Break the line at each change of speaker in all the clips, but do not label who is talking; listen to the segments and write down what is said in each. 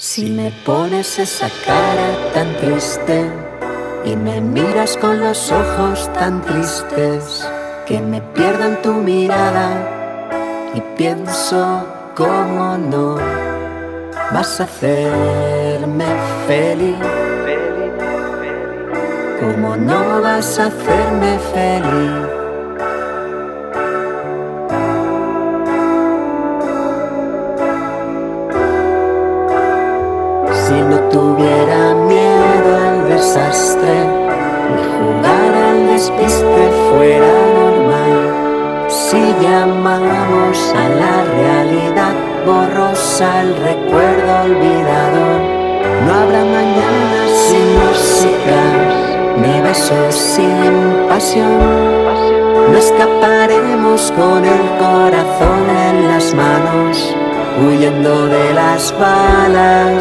Si me pones esa cara tan triste y me miras con los ojos tan tristes, que me pierdo en tu mirada y pienso cómo no vas a hacerme feliz, cómo no vas a hacerme feliz. Si no tuviera miedo al desastre, ni jugar al despiste fuera normal. Si llamamos a la realidad borrosa el recuerdo olvidado, no habrá mañana sin música, ni besos sin pasión. No escaparemos con el corazón en las manos, huyendo de las balas,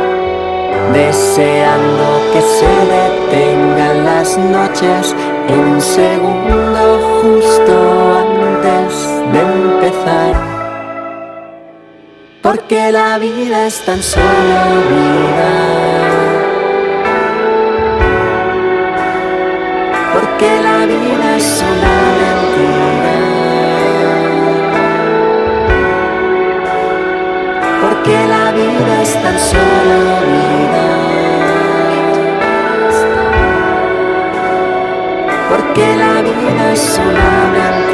deseando que se detengan las noches un segundo justo antes de empezar. Porque la vida es tan solo vida, porque la vida es una mentira, porque la vida es tan solo vida, porque la vida es una mentira.